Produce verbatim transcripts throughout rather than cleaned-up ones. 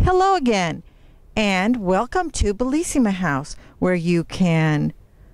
Hello again, and welcome to Bellissima House, where you can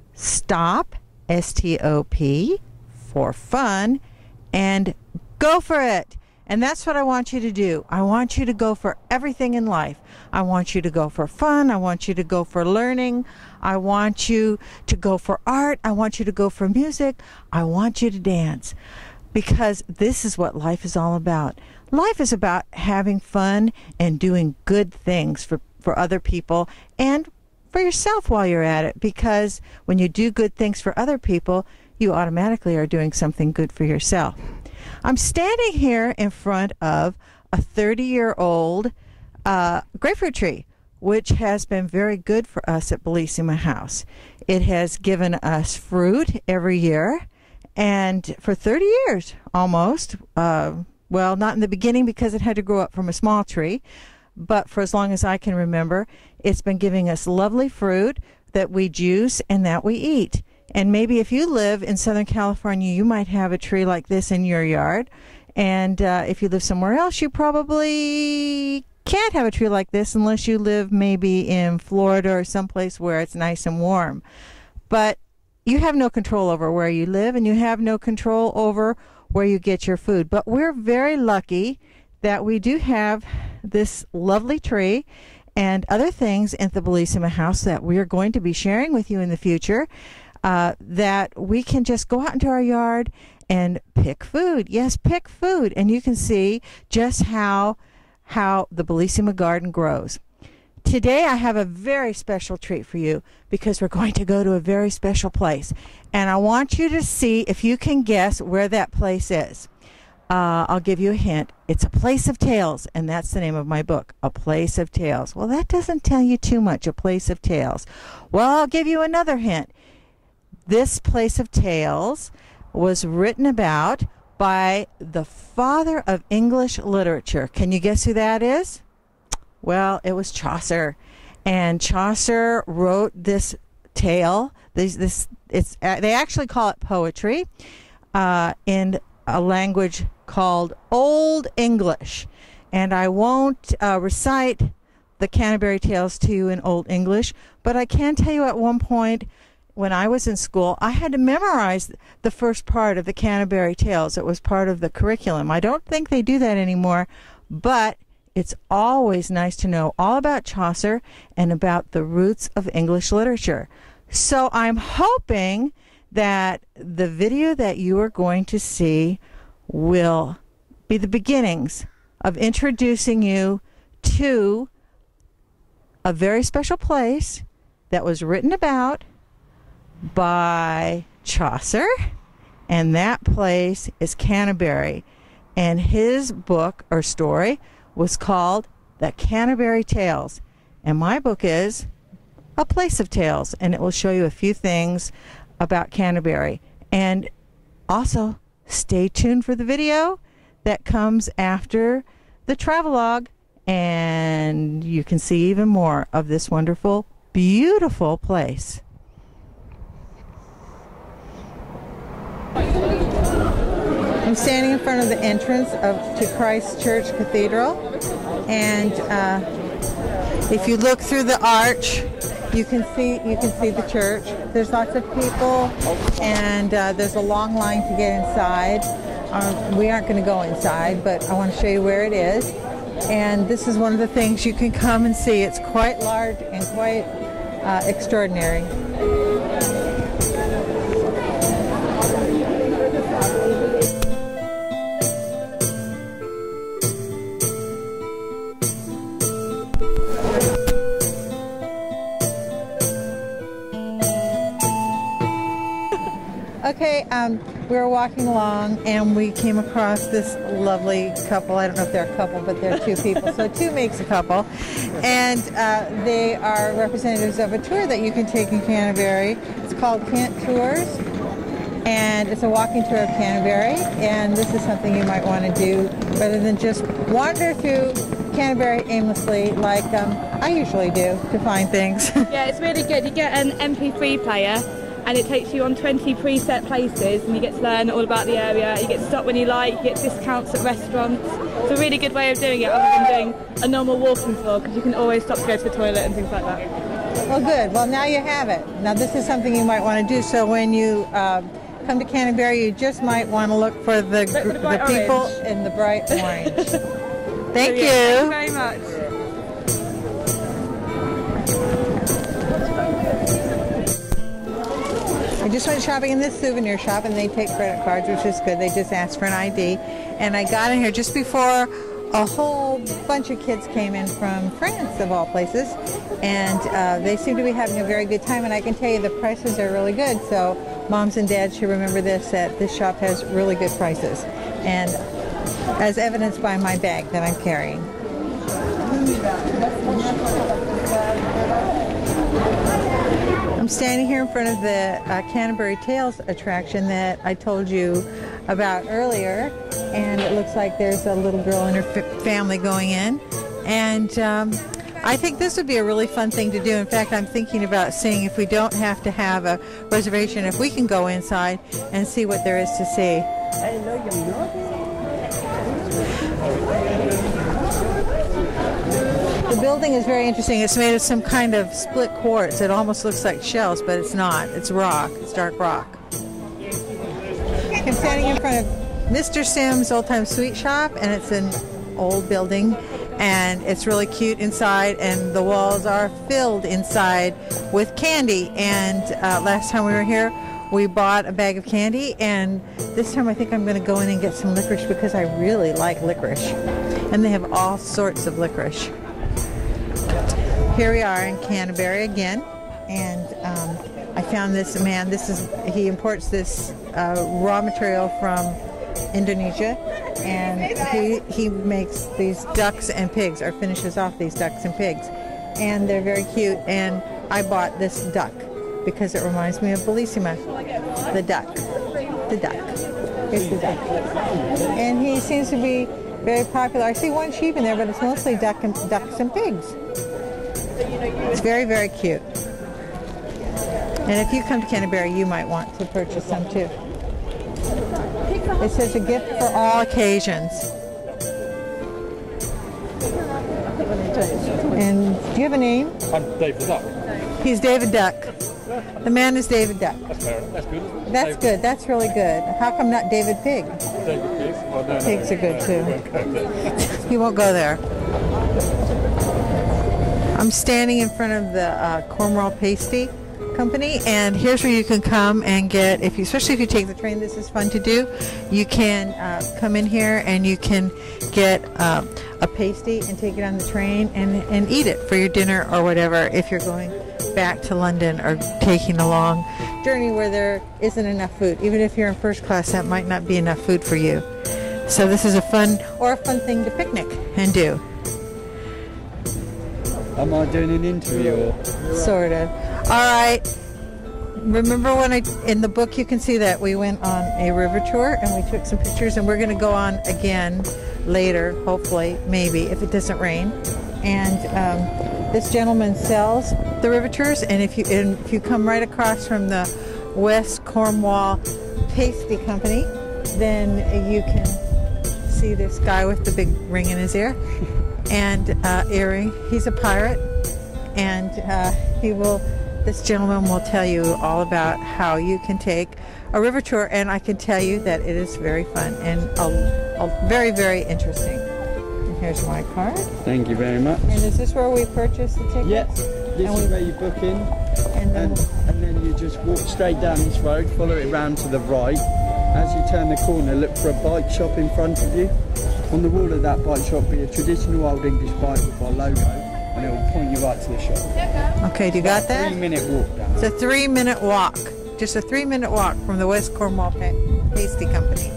stop, S T O P, for fun, and go for it. And that's what I want you to do. I want you to go for everything in life. I want you to go for fun. I want you to go for learning. I want you to go for art. I want you to go for music. I want you to dance, because this is what life is all about. Life is about having fun and doing good things for, for other people and for yourself while you're at it, because when you do good things for other people, you automatically are doing something good for yourself. I'm standing here in front of a thirty-year-old uh, grapefruit tree, which has been very good for us at Bellissima House. It has given us fruit every year, and for thirty years almost, uh, well, not in the beginning because it had to grow up from a small tree, but for as long as I can remember, it's been giving us lovely fruit that we juice and that we eat. And maybe if you live in Southern California, you might have a tree like this in your yard. And uh, if you live somewhere else, you probably can't have a tree like this unless you live maybe in Florida or someplace where it's nice and warm. But you have no control over where you live, and you have no control over where you get your food. But we're very lucky that we do have this lovely tree and other things at the Bellissima House that we are going to be sharing with you in the future, uh, that we can just go out into our yard and pick food. Yes, pick food. And you can see just how, how the Bellissima garden grows. Today I have a very special treat for you, because we're going to go to a very special place. And I want you to see if you can guess where that place is. Uh, I'll give you a hint. It's A Place of Tales, and that's the name of my book, A Place of Tales. Well, that doesn't tell you too much, A Place of Tales. Well, I'll give you another hint. This Place of Tales was written about by the father of English literature. Can you guess who that is? Well, it was Chaucer, and Chaucer wrote this tale. This, this, it's uh, they actually call it poetry uh, in a language called Old English, and I won't uh, recite the Canterbury Tales to you in Old English, but I can tell you at one point when I was in school, I had to memorize the first part of the Canterbury Tales. It was part of the curriculum. I don't think they do that anymore, but it's always nice to know all about Chaucer and about the roots of English literature. So I'm hoping that the video that you are going to see will be the beginnings of introducing you to a very special place that was written about by Chaucer, and that place is Canterbury, and his book or story was called The Canterbury Tales, and my book is A Place of Tales, and it will show you a few things about Canterbury. And also stay tuned for the video that comes after the travelogue, and you can see even more of this wonderful, beautiful place. I'm standing in front of the entrance of to Christ Church Cathedral, and uh, if you look through the arch, you can see you can see the church. There's lots of people, and uh, there's a long line to get inside. Um, we aren't going to go inside, but I want to show you where it is. And this is one of the things you can come and see. It's quite large and quite uh, extraordinary. Okay, um, we were walking along and we came across this lovely couple. I don't know if they're a couple, but they're two people. So two makes a couple. And uh, they are representatives of a tour that you can take in Canterbury. It's called Cant Tours. And it's a walking tour of Canterbury. And this is something you might want to do rather than just wander through Canterbury aimlessly like um, I usually do to find things. Yeah, it's really good. You get an M P three player. and it takes you on twenty preset places, and you get to learn all about the area. You get to stop when you like, you get discounts at restaurants. It's a really good way of doing it other than doing a normal walking tour, because you can always stop to go to the toilet and things like that. Well, good. Well, now you have it. Now this is something you might want to do. So when you uh, come to Canterbury, you just might want to look for the, Look for the, the people orange. in the bright orange. Thank So, you. yeah, thank you very much. I just went shopping in this souvenir shop, and they take credit cards, which is good. They just asked for an I D. And I got in here just before a whole bunch of kids came in from France, of all places. And uh, they seem to be having a very good time. And I can tell you the prices are really good. So moms and dads should remember this, that this shop has really good prices. And as evidenced by my bag that I'm carrying. I'm standing here in front of the uh, Canterbury Tales attraction that I told you about earlier, and it looks like there's a little girl and her f family going in, and um, I think this would be a really fun thing to do. In fact, I'm thinking about seeing if we don't have to have a reservation, if we can go inside and see what there is to see. The building is very interesting. It's made of some kind of split quartz. It almost looks like shells, but it's not. It's rock. It's dark rock. I'm standing in front of Mister Sim's Old Time Sweet Shop, and it's an old building, and it's really cute inside, and the walls are filled inside with candy. And uh, last time we were here, we bought a bag of candy, and this time I think I'm going to go in and get some licorice because I really like licorice. And they have all sorts of licorice. Here we are in Canterbury again, and um, I found this man. This is he imports this uh, raw material from Indonesia, and he he makes these ducks and pigs, or finishes off these ducks and pigs, and they're very cute. And I bought this duck because it reminds me of Bellissima, the duck, the duck. Here's the duck, and he seems to be very popular. I see one sheep in there, but it's mostly duck and ducks and pigs. It's very, very cute. And if you come to Canterbury, you might want to purchase some too. It says a gift for all occasions. And do you have a name? I'm David Duck. He's David Duck. The man is David Duck. That's fair. That's good. Isn't it? That's David. good. That's really good. How come not David Pig? David Pigs. Oh, no, no, Pigs are good no, too. we won't go there. You won't go there. I'm standing in front of the uh, Cornwall Pasty Company, and here's where you can come and get, if you, especially if you take the train, this is fun to do. You can uh, come in here and you can get uh, a pasty and take it on the train and, and eat it for your dinner or whatever if you're going back to London or taking a long journey where there isn't enough food. Even if you're in first class, that might not be enough food for you. So this is a fun, or a fun thing to picnic and do. Am I doing an interview? Or? Sort of. All right. Remember when I, in the book, you can see that we went on a river tour and we took some pictures, and we're going to go on again later, hopefully, maybe, if it doesn't rain. And um, this gentleman sells the river tours, and if you and if you come right across from the West Cornwall Pasty Company, then you can see this guy with the big ring in his ear. And uh, earring. He's a pirate, and uh, he will. This gentleman will tell you all about how you can take a river tour, and I can tell you that it is very fun and a, a very, very interesting. And here's my card. Thank you very much. And is this where we purchase the tickets? Yes. This and is we, where you book in, and then, and, and then you just walk straight down this road, follow it round to the right. As you turn the corner, look for a bike shop in front of you. On the wall of that bike shop be a traditional old English bike with our logo, and it will point you right to the shop. okay, do you got that? Three minute walk down. It's a three minute walk. Just a three minute walk from the West Cornwall pa Pasty Company.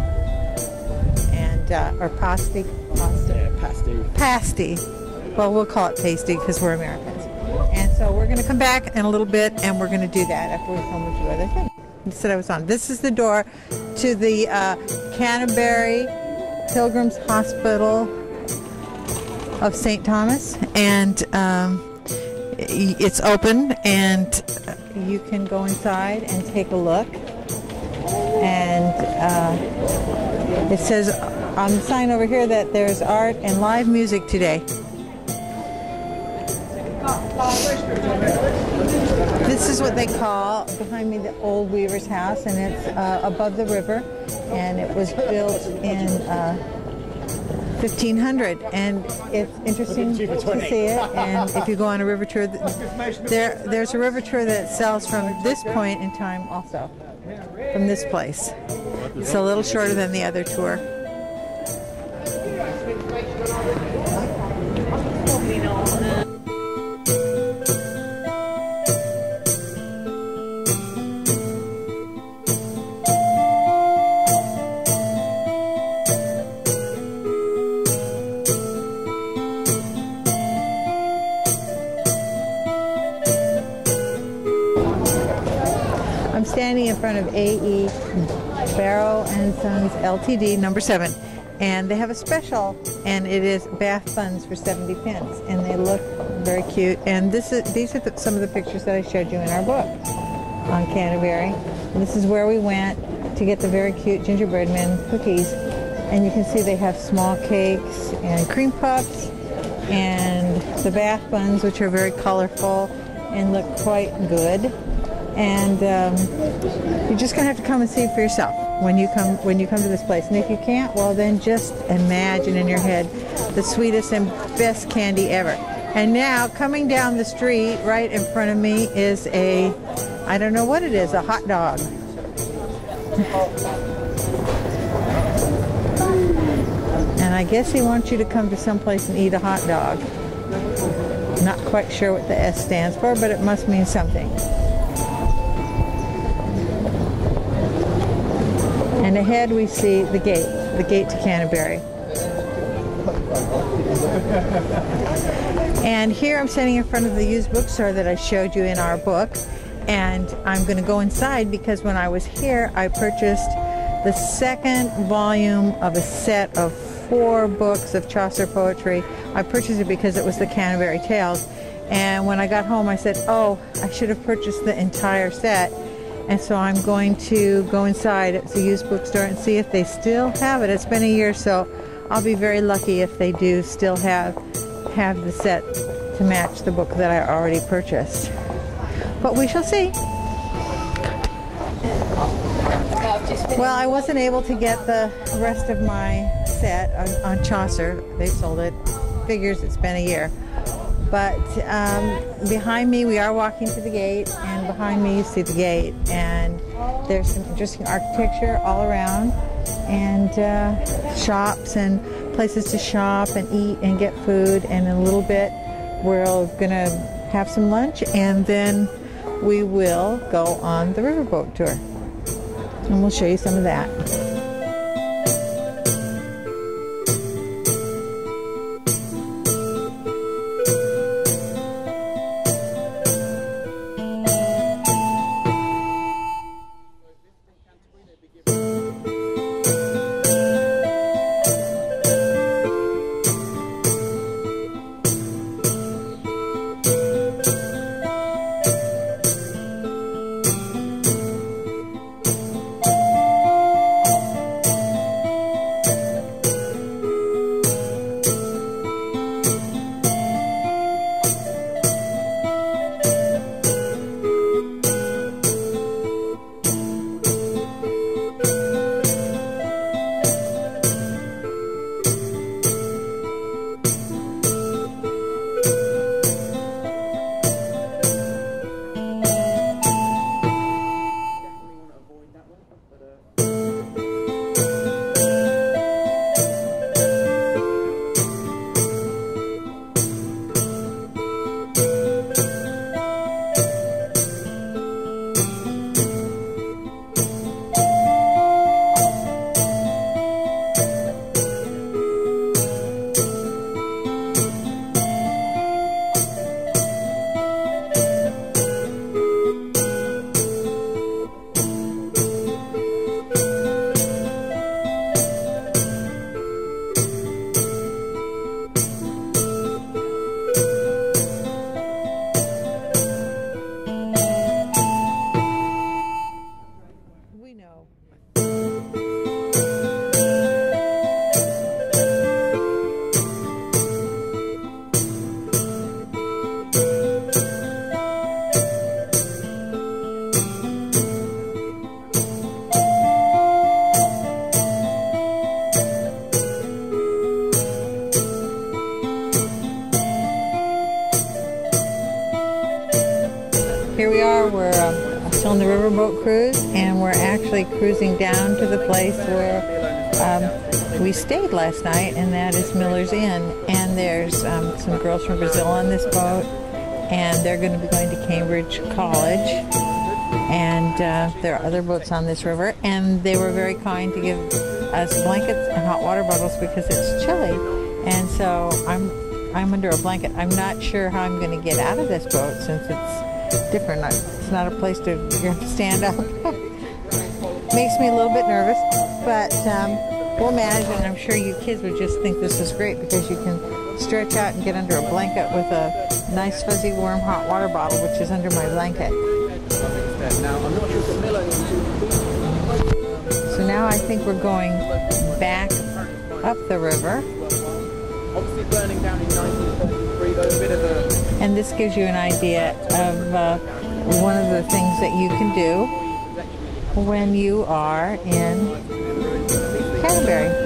And, uh, or pasty. Pasty. Yeah, pasty. Pasty. Well, we'll call it pasty because we're Americans. And so we're going to come back in a little bit, and we're going to do that after we film a few other things. You said I was on. This is the door to the uh, Canterbury Pilgrims Hospital of Saint Thomas, and um, it's open, and you can go inside and take a look. And uh, it says on the sign over here that there's art and live music today. This is what they call behind me the old weaver's house, and it's uh, above the river, and it was built in uh, fifteen hundred, and it's interesting to see it. And if you go on a river tour, there there's a river tour that sells from this point in time also, from this place. It's a little shorter than the other tour. I'm standing in front of A E Barrow and Sons L T D number seven, and they have a special, and it is bath buns for seventy pence, and they look very cute. And this is these are the, some of the pictures that I showed you in our book on Canterbury. And this is where we went to get the very cute gingerbread men cookies, and you can see they have small cakes and cream puffs and the bath buns, which are very colorful and look quite good. And um, you're just gonna have to come and see it for yourself when you come when you come to this place. And if you can't, well then just imagine in your head the sweetest and best candy ever. And now coming down the street right in front of me is a, I don't know what it is, a hot dog. And I guess he wants you to come to someplace and eat a hot dog. Not quite sure what the S stands for, but it must mean something. And ahead we see the gate, the gate to Canterbury. And here I'm standing in front of the used bookstore that I showed you in our book. And I'm going to go inside because when I was here, I purchased the second volume of a set of four books of Chaucer poetry. I purchased it because it was the Canterbury Tales. And when I got home, I said, oh, I should have purchased the entire set. And so I'm going to go inside at the used bookstore and see if they still have it. It's been a year, so I'll be very lucky if they do still have have the set to match the book that I already purchased. But we shall see. Well, I wasn't able to get the rest of my set on, on Chaucer. They sold it. Figures it's been a year. But um, behind me, we are walking to the gate, and behind me you see the gate, and there's some interesting architecture all around, and uh, shops and places to shop and eat and get food. And in a little bit we're going to have some lunch, and then we will go on the riverboat tour, and we'll show you some of that. here we are. We're um, still on the riverboat cruise, and we're actually cruising down to the place where um, we stayed last night, and that is Miller's Inn. And there's um, some girls from Brazil on this boat, and they're going to be going to Cambridge College. And uh, there are other boats on this river, and they were very kind to give us blankets and hot water bottles because it's chilly. And so I'm I'm under a blanket. I'm not sure how I'm going to get out of this boat since it's different. It's not a place to, you have to stand up. Makes me a little bit nervous, but um, we'll manage, and I'm sure you kids would just think this is great because you can stretch out and get under a blanket with a nice fuzzy warm hot water bottle, which is under my blanket. So now I think we're going back up the river. Obviously burning down in nineteen thirty-three, though, a bit of a... And this gives you an idea of uh, one of the things that you can do when you are in Canterbury.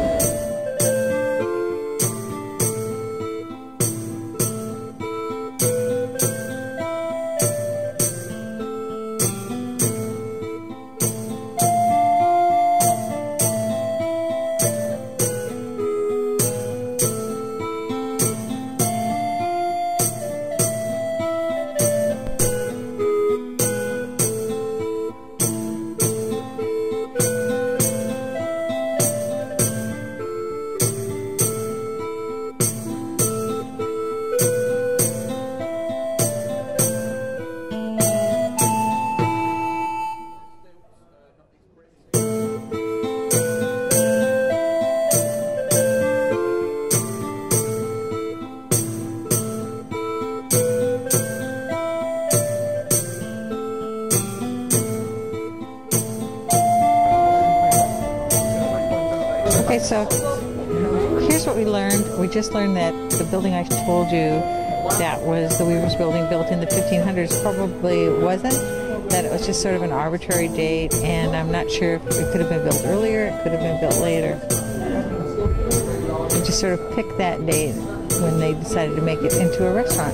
Okay, so here's what we learned. We just learned that the building I told you that was the Weavers building built in the fifteen hundreds probably wasn't, that it was just sort of an arbitrary date, and I'm not sure if it could have been built earlier, it could have been built later. They just sort of picked that date when they decided to make it into a restaurant.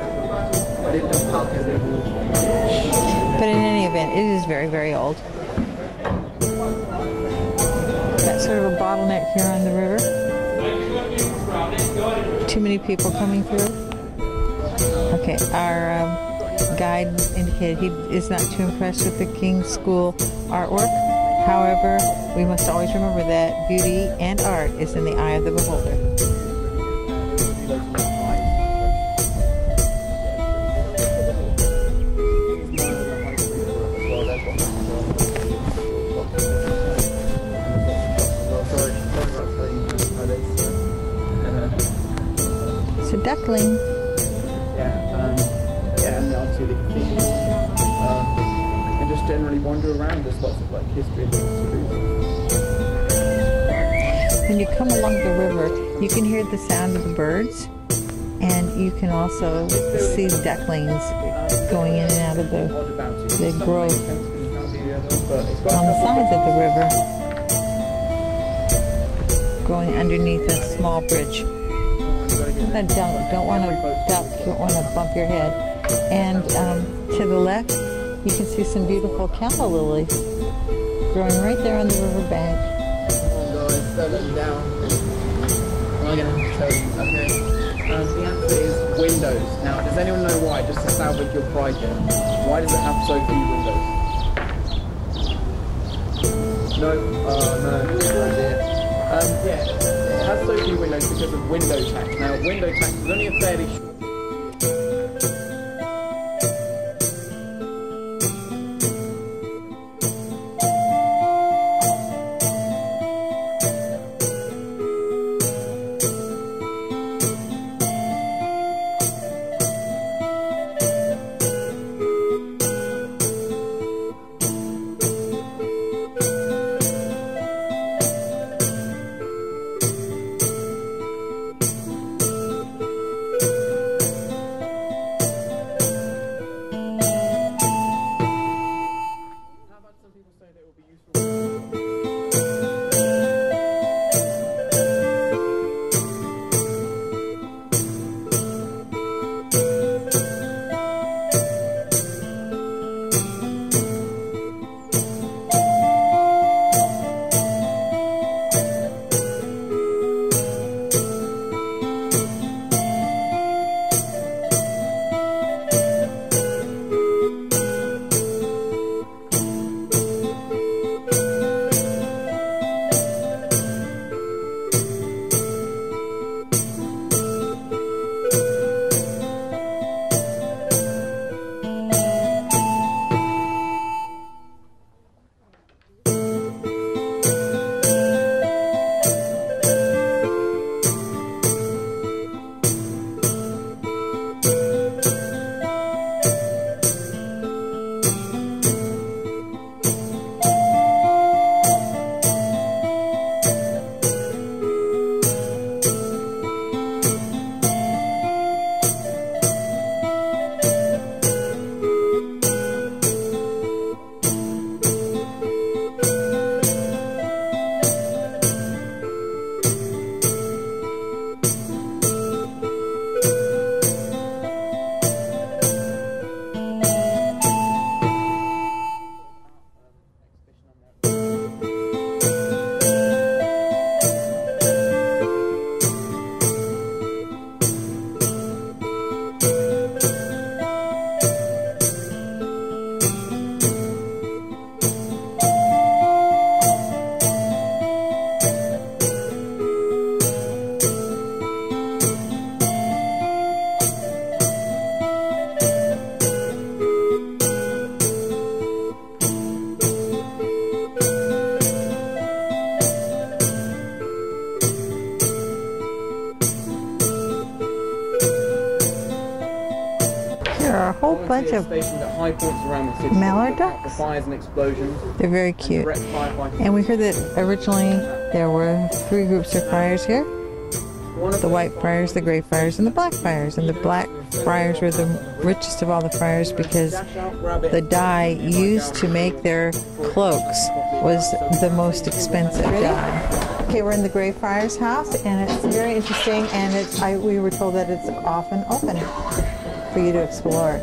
But in any event, it is very, very old. Got sort of a bottleneck here on the river. Too many people coming through. Okay, our um, guide indicated he is not too impressed with the King's School artwork. However, we must always remember that beauty and art is in the eye of the beholder. It's a duckling. Yeah, um, yeah, and obviously the cathedral. Um, and just generally wander around. There's lots of like history and things to do. When you come along the river, you can hear the sound of the birds, and you can also see ducklings going in and out of the, the grove on the sides of the river, going underneath a small bridge. Don't, don't want to duck, don't want to bump your head. And um, to the left, you can see some beautiful calla lilies growing right there on the riverbank. Down. I'm going to tell you, okay. Um, the answer is windows. Now, does anyone know why? Just to salvage your pride here. Why does it have so few windows? No? Oh, no. idea. Um, yeah, it has so few windows because of window tax. Now, window tax is only a fairly short... There are a whole bunch of stationed at high points around the city. mallard to look out ducks. for fires and explosions. They're very and cute. direct firefighting. And we heard that originally there were three groups of friars here. One of The white friars, the gray friars, and the black friars. And the black friars were the richest of all the friars because the dye used to make their cloaks was the most expensive dye. Okay, we're in the gray friars house, and it's very interesting, and it's, I, we were told that it's often open for you to explore.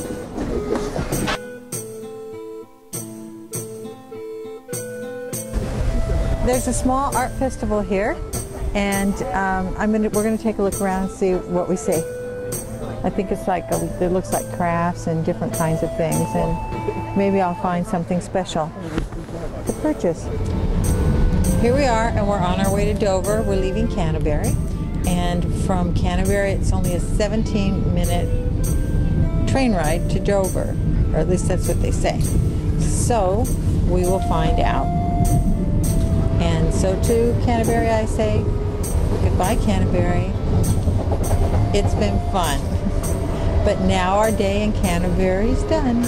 There's a small art festival here, and um, I'm gonna, we're going to take a look around and see what we see. I think it's like, a, it looks like crafts and different kinds of things, and maybe I'll find something special to purchase. Here we are, and we're on our way to Dover. We're leaving Canterbury, and from Canterbury it's only a seventeen minute train ride to Dover, or at least that's what they say. So we will find out. And so to Canterbury I say, goodbye Canterbury. It's been fun. But now our day in Canterbury is done.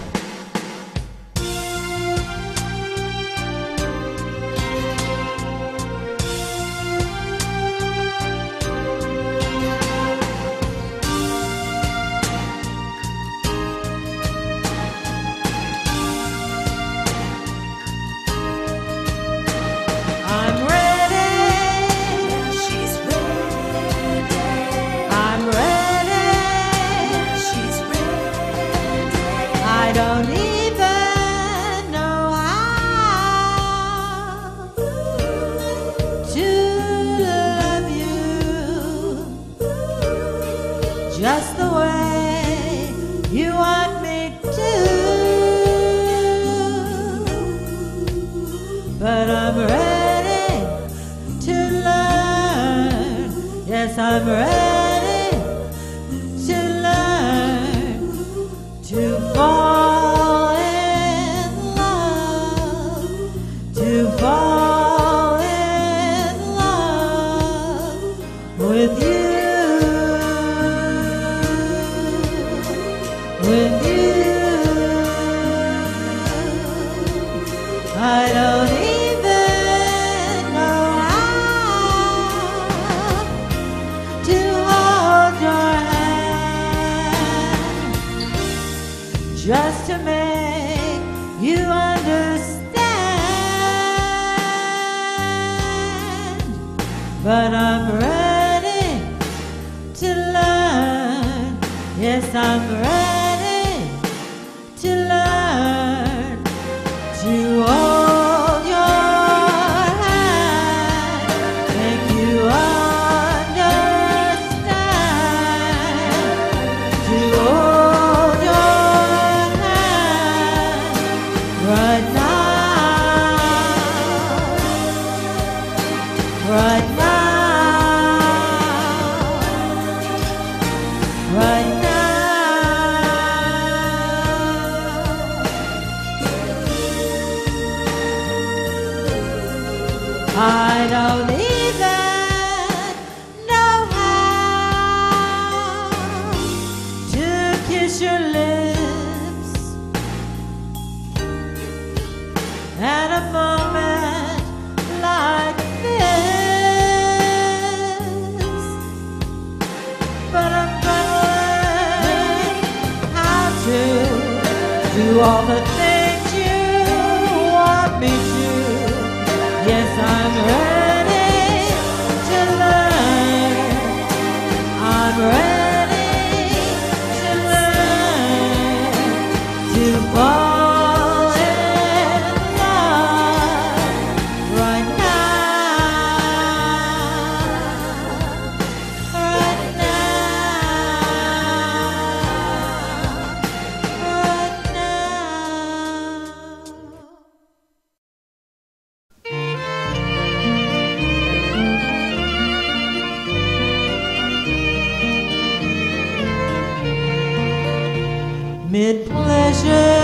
Don't even know how to love you just the way you want me to, but I'm ready to learn. Yes, I'm ready to learn to fall. Fall in love with you, with you. I don't even know how to hold your hand just to make you understand. But I'm ready to learn. Yes, I'm ready to learn to hold your hand, make you understand, to hold your hand right now, right now. Right now, I don't even know how to kiss your lips at a moment like this, but I'm do all the things you want me to. Yes, I'm ready to learn. I'm ready to learn to fall in love right now, right mid pleasure